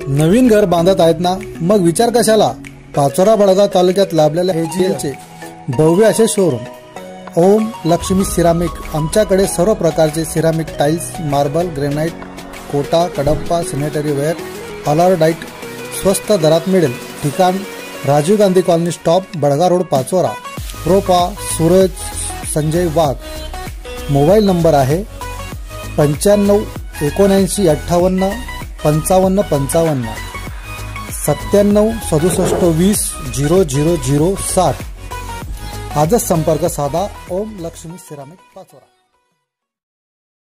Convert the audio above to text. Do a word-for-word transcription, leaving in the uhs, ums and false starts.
नवीन घर बांधत आहेत ना, मग विचार कशाला? पाचोरा बडगाव तालुक्यात लाभलेल्या एजीएलचे भव्य असे शोरूम ओम लक्ष्मी सिरामिक। आमच्याकडे सर्व प्रकारचे ceramic tiles, marble, granite, Kota, Kadappa, sanitary ware, ऑलरडाईट स्वस्त दरात मिळेल। ठिकाण Rajiv Gandhi colony stop, Badgaon road, Pachora. प्रोपा सूरज संजय वाघ। मोबाईल नंबर आहे पंच्याण्णव एकोणऐंशी अठ्ठावन्न पंचावन्न पंचावन्न सत्त्याण्णव सदुसष्ट वीस झिरो झिरो झिरो साठ। आजच संपर्क साधा। ओम लक्ष्मी सिरामिक, पाचोरा।